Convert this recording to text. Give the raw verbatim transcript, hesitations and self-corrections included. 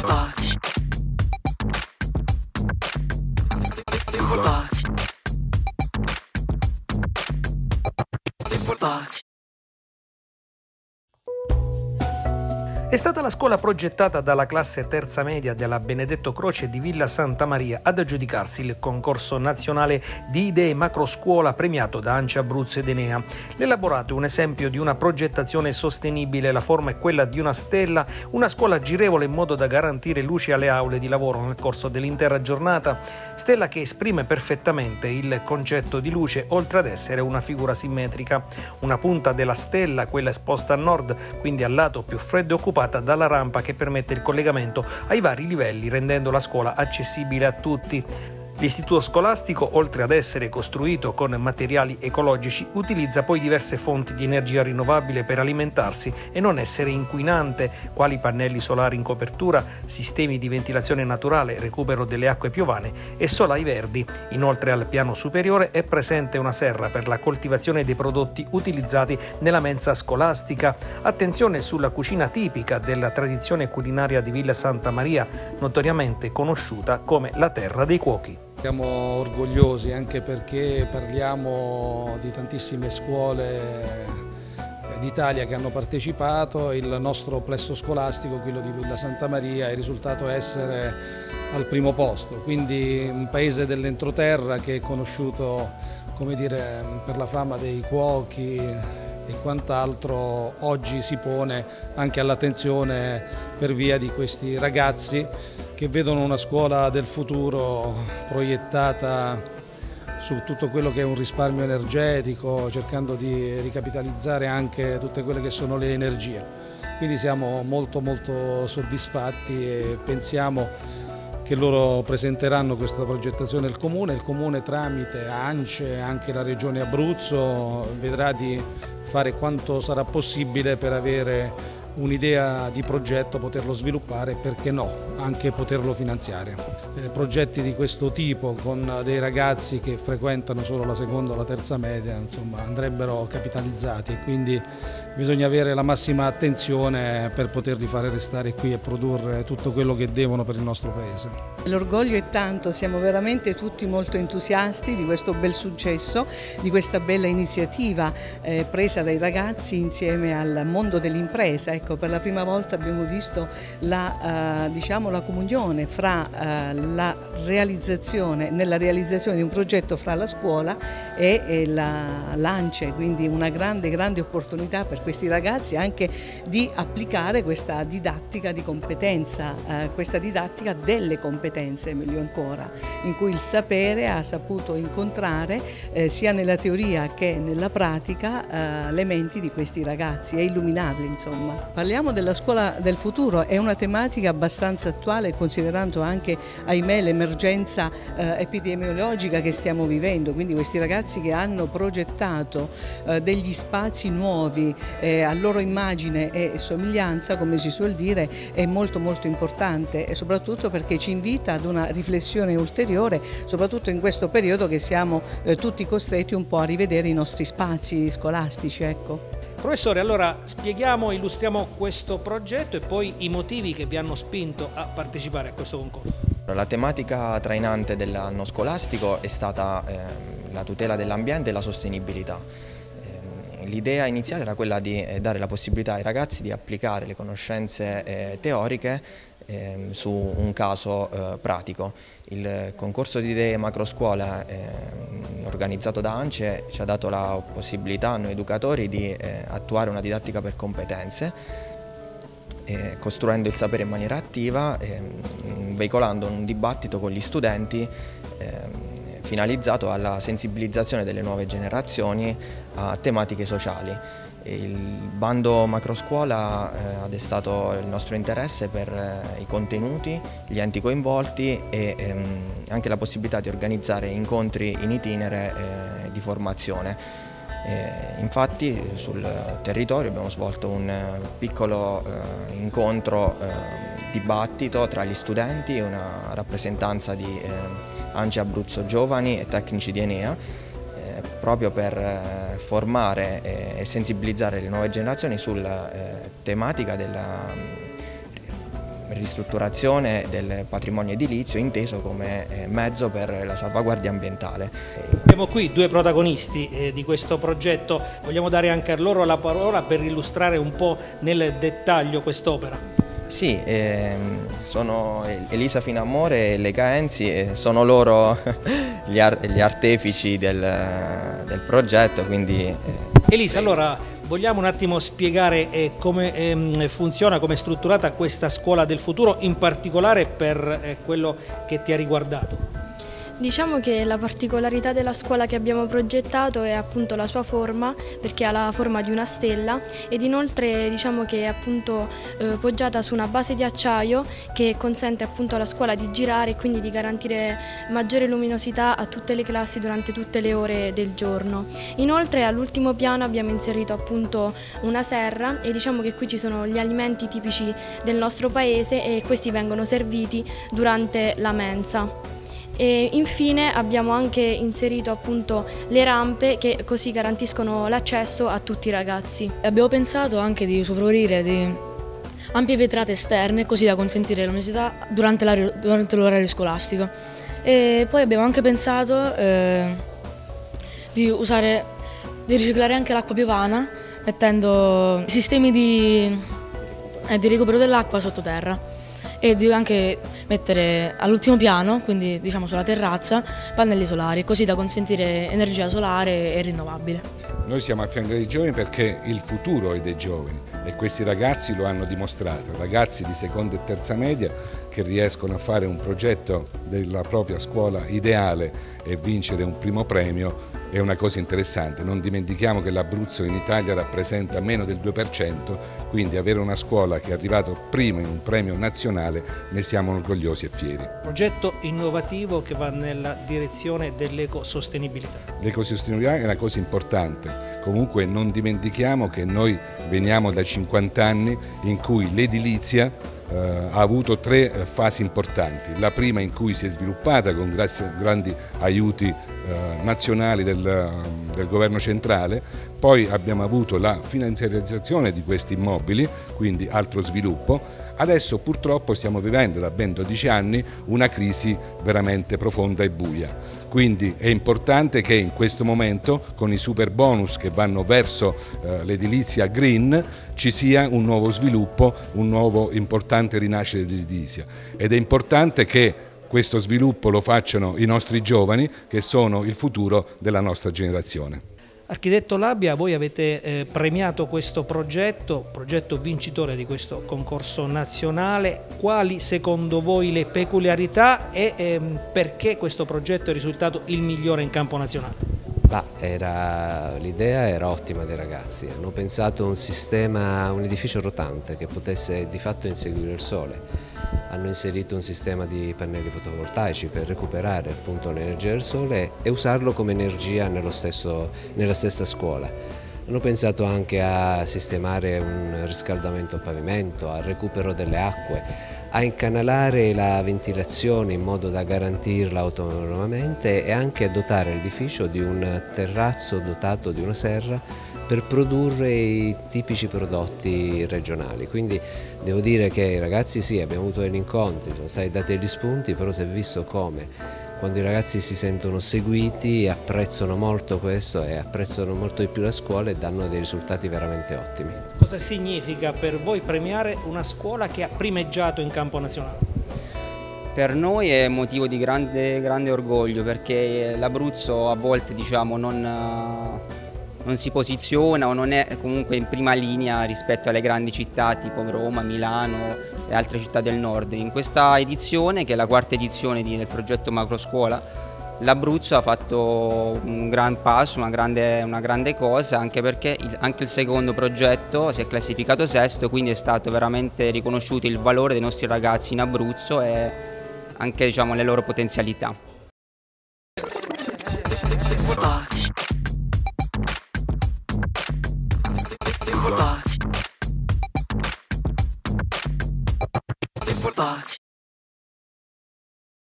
Footbox. Footbox. Footbox. È stata la scuola progettata dalla classe terza media della Benedetto Croce di Villa Santa Maria ad aggiudicarsi il concorso nazionale di idee macroscuola premiato da ANCI Abruzzo ed Enea. L'elaborato è un esempio di una progettazione sostenibile, la forma è quella di una stella, una scuola girevole in modo da garantire luce alle aule di lavoro nel corso dell'intera giornata, stella che esprime perfettamente il concetto di luce oltre ad essere una figura simmetrica. Una punta della stella, quella esposta a nord, quindi al lato più freddo e occupato, dalla rampa che permette il collegamento ai vari livelli, rendendo la scuola accessibile a tutti. L'istituto scolastico, oltre ad essere costruito con materiali ecologici, utilizza poi diverse fonti di energia rinnovabile per alimentarsi e non essere inquinante, quali pannelli solari in copertura, sistemi di ventilazione naturale, recupero delle acque piovane e solai verdi. Inoltre al piano superiore è presente una serra per la coltivazione dei prodotti utilizzati nella mensa scolastica. Attenzione sulla cucina tipica della tradizione culinaria di Villa Santa Maria, notoriamente conosciuta come la terra dei cuochi. Siamo orgogliosi anche perché parliamo di tantissime scuole d'Italia che hanno partecipato, il nostro plesso scolastico, quello di Villa Santa Maria, è risultato essere al primo posto, quindi un paese dell'entroterra che è conosciuto, come dire, per la fama dei cuochi e quant'altro, oggi si pone anche all'attenzione per via di questi ragazzi che vedono una scuola del futuro proiettata su tutto quello che è un risparmio energetico, cercando di ricapitalizzare anche tutte quelle che sono le energie. Quindi siamo molto molto soddisfatti e pensiamo che loro presenteranno questa progettazione al Comune. Il Comune tramite ANCE e anche la Regione Abruzzo vedrà di fare quanto sarà possibile per avere un'idea di progetto, poterlo sviluppare e perché no, anche poterlo finanziare. Eh, progetti di questo tipo con dei ragazzi che frequentano solo la seconda o la terza media, insomma, andrebbero capitalizzati e quindi bisogna avere la massima attenzione per poterli fare restare qui e produrre tutto quello che devono per il nostro paese. L'orgoglio è tanto, siamo veramente tutti molto entusiasti di questo bel successo, di questa bella iniziativa eh, presa dai ragazzi insieme al mondo dell'impresa. Ecco, per la prima volta abbiamo visto la, eh, diciamo, la comunione fra eh, la realizzazione, nella realizzazione di un progetto fra la scuola e, e la l'ANCE, quindi una grande, grande opportunità per questi ragazzi anche di applicare questa didattica di competenza, eh, questa didattica delle competenze, meglio ancora, in cui il sapere ha saputo incontrare eh, sia nella teoria che nella pratica eh, le menti di questi ragazzi e illuminarli, insomma. Parliamo della scuola del futuro, è una tematica abbastanza attuale considerando anche, ahimè, l'emergenza eh, epidemiologica che stiamo vivendo, quindi questi ragazzi che hanno progettato eh, degli spazi nuovi eh, a loro immagine e somiglianza, come si suol dire, è molto molto importante e soprattutto perché ci invita ad una riflessione ulteriore, soprattutto in questo periodo che siamo eh, tutti costretti un po' a rivedere i nostri spazi scolastici. Ecco. Professore, allora spieghiamo, illustriamo questo progetto e poi i motivi che vi hanno spinto a partecipare a questo concorso. La tematica trainante dell'anno scolastico è stata eh, la tutela dell'ambiente e la sostenibilità. Eh, l'idea iniziale era quella di eh, dare la possibilità ai ragazzi di applicare le conoscenze eh, teoriche eh, su un caso eh, pratico. Il concorso di idee macroscuola eh, organizzato da ANCE ci ha dato la possibilità a noi educatori di eh, attuare una didattica per competenze, eh, costruendo il sapere in maniera attiva, eh, veicolando un dibattito con gli studenti eh, finalizzato alla sensibilizzazione delle nuove generazioni a tematiche sociali. Il bando macroscuola eh, ha destato il nostro interesse per eh, i contenuti, gli enti coinvolti e ehm, anche la possibilità di organizzare incontri in itinere eh, di formazione. Eh, infatti sul territorio abbiamo svolto un eh, piccolo eh, incontro, eh, dibattito tra gli studenti, una rappresentanza di eh, ANCE Abruzzo Giovani e tecnici di Enea, proprio per formare e sensibilizzare le nuove generazioni sulla tematica della ristrutturazione del patrimonio edilizio inteso come eh, mezzo per la salvaguardia ambientale. Abbiamo qui due protagonisti eh, di questo progetto, vogliamo dare anche a loro la parola per illustrare un po' nel dettaglio quest'opera. Sì, ehm, sono Elisa Finamore e Lega Enzi e sono loro gli, ar gli artefici del, del progetto. Quindi, eh, Elisa, allora vogliamo un attimo spiegare eh, come ehm, funziona, come è strutturata questa scuola del futuro, in particolare per eh, quello che ti ha riguardato? Diciamo che la particolarità della scuola che abbiamo progettato è appunto la sua forma, perché ha la forma di una stella, ed inoltre diciamo che è appunto eh, poggiata su una base di acciaio che consente appunto alla scuola di girare e quindi di garantire maggiore luminosità a tutte le classi durante tutte le ore del giorno. Inoltre all'ultimo piano abbiamo inserito appunto una serra e diciamo che qui ci sono gli alimenti tipici del nostro paese e questi vengono serviti durante la mensa. E infine abbiamo anche inserito appunto le rampe che così garantiscono l'accesso a tutti i ragazzi. Abbiamo pensato anche di usufruire di ampie vetrate esterne così da consentire l'università durante l'orario scolastico. E poi abbiamo anche pensato eh, di usare, di riciclare anche l'acqua piovana mettendo sistemi di, eh, di recupero dell'acqua sottoterra. E di anche mettere all'ultimo piano, quindi diciamo sulla terrazza, pannelli solari, così da consentire energia solare e rinnovabile. Noi siamo a fianco dei giovani perché il futuro è dei giovani e questi ragazzi lo hanno dimostrato, ragazzi di seconda e terza media che riescono a fare un progetto della propria scuola ideale e vincere un primo premio è una cosa interessante. Non dimentichiamo che l'Abruzzo in Italia rappresenta meno del due per cento, quindi avere una scuola che è arrivata prima in un premio nazionale ne siamo orgogliosi e fieri. Progetto innovativo che va nella direzione dell'ecosostenibilità. L'ecosostenibilità è una cosa importante, comunque non dimentichiamo che noi veniamo da cinquanta anni in cui l'edilizia Uh, ha avuto tre uh, fasi importanti. La prima in cui si è sviluppata con grazie, grandi aiuti uh, nazionali del, uh, del governo centrale, poi abbiamo avuto la finanziarizzazione di questi immobili, quindi altro sviluppo. Adesso purtroppo stiamo vivendo da ben dodici anni una crisi veramente profonda e buia. Quindi è importante che in questo momento, con i super bonus che vanno verso eh, l'edilizia green, ci sia un nuovo sviluppo, un nuovo importante rinascita dell'edilizia. Ed è importante che questo sviluppo lo facciano i nostri giovani, che sono il futuro della nostra generazione. Architetto Labbia, voi avete eh, premiato questo progetto, progetto vincitore di questo concorso nazionale. Quali secondo voi le peculiarità e ehm, perché questo progetto è risultato il migliore in campo nazionale? L'idea era ottima dei ragazzi, hanno pensato un sistema, un edificio rotante che potesse di fatto inseguire il sole. Hanno inserito un sistema di pannelli fotovoltaici per recuperare appunto l'energia del sole e usarlo come energia nello stesso, nella stessa scuola. Hanno pensato anche a sistemare un riscaldamento a pavimento, al recupero delle acque, a incanalare la ventilazione in modo da garantirla autonomamente e anche a dotare l'edificio di un terrazzo dotato di una serra per produrre i tipici prodotti regionali. Quindi devo dire che i ragazzi sì, abbiamo avuto degli incontri, sono stati dati degli spunti, però si è visto come quando i ragazzi si sentono seguiti apprezzano molto questo e apprezzano molto di più la scuola e danno dei risultati veramente ottimi. Cosa significa per voi premiare una scuola che ha primeggiato in campo nazionale? Per noi è motivo di grande, grande orgoglio perché l'Abruzzo a volte diciamo non... non si posiziona o non è comunque in prima linea rispetto alle grandi città tipo Roma, Milano e altre città del nord. In questa edizione, che è la quarta edizione del progetto Macroscuola, l'Abruzzo ha fatto un gran passo, una grande, una grande cosa, anche perché il, anche il secondo progetto si è classificato sesto, quindi è stato veramente riconosciuto il valore dei nostri ragazzi in Abruzzo e anche diciamo, le loro potenzialità. Box.